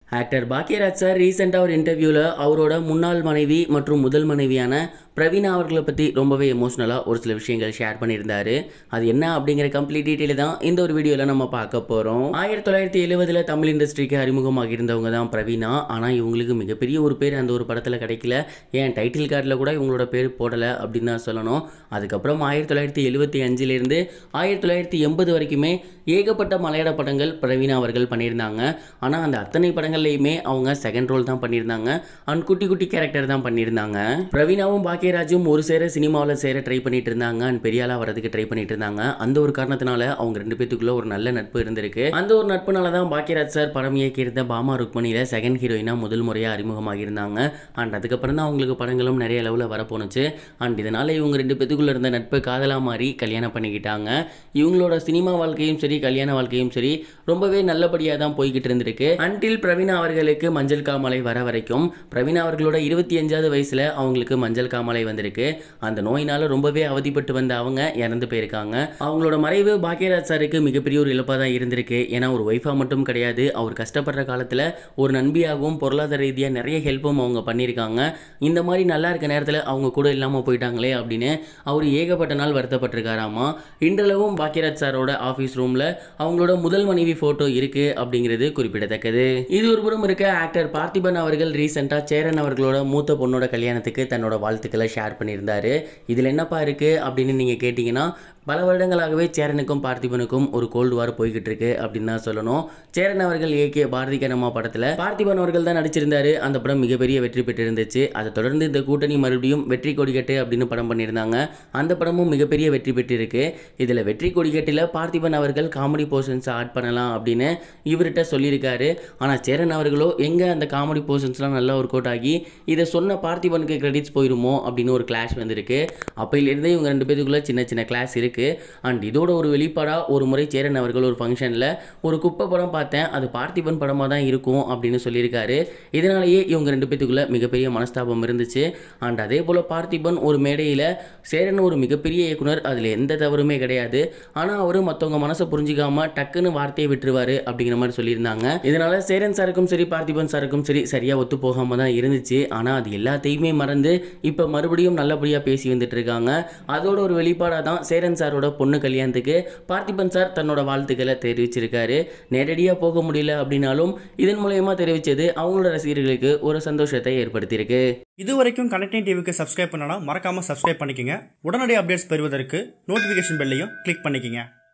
Actor Bhagyaraj sir ரீசெண்டாக ஒரு இன்டர்வியூவில் அவரோட முன்னாள் மனைவி மற்றும் முதல் மனைவியான பிரவீனா அவர்களை பற்றி ரொம்பவே எமோஷ்னலாக ஒரு சில விஷயங்கள் ஷேர் பண்ணியிருந்தாரு. அது என்ன அப்படிங்கிற கம்ப்ளீட் டீட்டெயில் தான் இந்த ஒரு வீடியோவில் நம்ம பார்க்க போகிறோம். 1970 தமிழ் இண்டஸ்ட்ரிக்கு அறிமுகமாக இருந்தவங்க தான் பிரவீனா. ஆனால் இவங்களுக்கு மிகப்பெரிய ஒரு பேர் அந்த ஒரு படத்தில் கிடைக்கல. ஏன் டைட்டில் கார்டில் கூட இவங்களோட பேர் போடலை அப்படின்னு தான் சொல்லணும். அதுக்கப்புறம் 1975லேருந்து 1980 வரைக்குமே ஏகப்பட்ட மலையாள படங்கள் பிரவீனா அவர்கள் பண்ணியிருந்தாங்க. ஆனால் அந்த அத்தனை படங்கள்லையுமே அவங்க செகண்ட் ரோல் தான் பண்ணியிருந்தாங்க அண்ட் குட்டி குட்டி கேரக்டர் தான் பண்ணியிருந்தாங்க. பிரவீனாவும் பாக்யராஜும் ஒரு சேர சினிமாவில் சேர ட்ரை பண்ணிட்டு இருந்தாங்க அண்ட் பெரியாளாக வரதுக்கு ட்ரை பண்ணிட்டு இருந்தாங்க. அந்த ஒரு காரணத்தினால அவங்க ரெண்டு பேத்துக்குள்ள ஒரு நல்ல நட்பு இருந்திருக்கு. அந்த ஒரு நட்புனால தான் பாக்யராஜ் சார் படம் இயக்கியிருந்த பாமா ருக்மணியில் செகண்ட் ஹீரோயினாக முதல் முறையாக அறிமுகமாக இருந்தாங்க. அண்ட் அதுக்கப்புறம் தான் அவங்களுக்கு படங்களும் நிறைய அளவில் வரப்போனுச்சு. அண்ட் இதனால இவங்க ரெண்டு பேத்துக்குள்ள இருந்த நட்பு காதலாக மாறி கல்யாணம் பண்ணிக்கிட்டாங்க. இவங்களோட சினிமா வாழ்க்கையும் சரி கல்யாண வாழ்க்கையும் சரி ரொம்பவே நல்லபடியாக தான் போய்கிட்டு இருந்திருக்கு. அன்டில் பிரவீனா அவர்களுக்கு மஞ்சள் காமாலை வர வரைக்கும் பிரவீனா அவர்களோட 25வது வயசுல அவங்களுக்கு மஞ்சள் காமாலை வந்திருக்கு. அந்த நோயினால ரொம்பவே அவதிப்பட்டு வந்த அவங்க இறந்து போயிருக்காங்க. அவங்களோட மறைவு பாக்யராஜ் சாருக்கு மிகப்பெரிய ஒரு இழப்பாக தான் இருந்திருக்கு. ஏன்னா ஒரு ஒய்ஃபா மட்டும் கிடையாது, அவர் கஷ்டப்படுற காலத்தில் ஒரு நண்பியாகவும் பொருளாதார ரீதியாக நிறைய ஹெல்ப்பும் அவங்க பண்ணியிருக்காங்க. இந்த மாதிரி நல்லா இருக்க நேரத்தில் அவங்க கூட இல்லாமல் போயிட்டாங்களே அப்படின்னு அவர் ஏகப்பட்ட நாள் வருத்தப்பட்டிருக்காராமா. இன்றளவும் பாக்யராஜ் சாரோட ஆஃபீஸ் ரூமில் அவங்களோட முதல் மனைவி ஃபோட்டோ இருக்குது அப்படிங்கிறது குறிப்பிடத்தக்கது. இது ஒரு புறம் இருக்க, ஆக்டர் பார்த்திபன் அவர்கள் ரீசெண்டாக சேரன் அவர்களோட மூத்த பொண்ணோட கல்யாணத்துக்கு தன்னோட வாழ்த்துக்களை ஷேர் பண்ணியிருந்தாரு. இதில் என்னப்பா இருக்குது அப்படின்னு நீங்கள் கேட்டிங்கன்னா, பல வருடங்களாகவே சேரனுக்கும் பார்த்திபனுக்கும் ஒரு கோல்டு வார் போய்கிட்டு இருக்கு அப்படின்னு தான் சொல்லணும். சேரன் அவர்கள் இயக்கிய பாரதி கண்ணம்மா படத்தில் பார்த்திபன் அவர்கள் தான் நடிச்சிருந்தாரு. அந்த படம் மிகப்பெரிய வெற்றி பெற்று இருந்துச்சு. அதை தொடர்ந்து இந்த கூட்டணி மறுபடியும் வெற்றி கொடிக்கட்டு அப்படின்னு படம் பண்ணியிருந்தாங்க. அந்த படமும் மிகப்பெரிய வெற்றி பெற்றிருக்கு. இதில் வெற்றி கொடிக்கட்டில் பார்த்திபன் அவர்கள் காமெடி போர்ஷன்ஸை ஆட் பண்ணலாம் அப்படின்னு இவர்கிட்ட சொல்லியிருக்காரு. ஆனால் சேரன் அவர்களோ எங்கே அந்த காமெடி போர்ஷன்ஸ்லாம் நல்லா ஒர்க் அவுட் ஆகி இதை சொன்ன பார்த்திபனுக்கு கிரெடிட்ஸ் போயிருமோ அப்படின்னு ஒரு கிளாஷ் வந்திருக்கு. அப்பையிலிருந்தே இவங்க ரெண்டு பேருக்குள்ள சின்ன சின்ன கிளாஸ் இருக்கு. அண்ட் இதோட ஒரு வெளிப்பாடாக ஒரு முறை சேரன் அவர்கள் ஒரு ஃபங்க்ஷனில் ஒரு குப்பை படம் பார்த்தேன், அது பார்த்திபன் படமாக தான் இருக்கும் அப்படின்னு சொல்லியிருக்காரு. இதனாலேயே இவங்க ரெண்டு பேத்துக்குள்ள மிகப்பெரிய மனஸ்தாபம் இருந்துச்சு. அண்ட் அதே போல் பார்த்திபன் ஒரு மேடையில் சேரன் ஒரு மிகப்பெரிய இயக்குனர், அதில் எந்த தவறுமே கிடையாது, ஆனால் அவர் மற்றவங்க மனசை புரிஞ்சிக்காமல் டக்குன்னு வார்த்தையை விட்டுருவார் அப்படிங்கிற மாதிரி சொல்லியிருந்தாங்க. இதனால சேரன் சாருக்கும் சரி பார்த்திபன் சாருக்கும் சரி சரியாக ஒத்து போகாமல் தான் இருந்துச்சு. ஆனால் அது எல்லாத்தையுமே மறந்து இப்போ மறுபடியும் நல்லபடியாக பேசி வந்துட்டு இருக்காங்க. அதோட ஒரு வெளிப்பாடாக தான் சேரன் சாரோட பொண்ணு கல்யாணத்துக்கு பார்த்திபன் சார் தன்னோட வாழ்த்துக்களை தெரிவிச்சிருக்காரு. நேரடியாக போக முடியல அப்படின்னாலும் இதன் மூலயமா தெரிவித்தது அவங்களோட ரசிகர்களுக்கு ஒரு சந்தோஷத்தை ஏற்படுத்தியிருக்கு. இதுவரைக்கும் கனெக்டிங் டிவிக்கு சப்ஸ்கிரைப் பண்ணனா மறக்காம சப்ஸ்கிரைப் பண்ணிக்கங்க. உடனடி அப்டேட்ஸ் பெறுவதற்கு நோட்டிஃபிகேஷன் பெல்லையும் கிளிக் பண்ணிக்கங்க.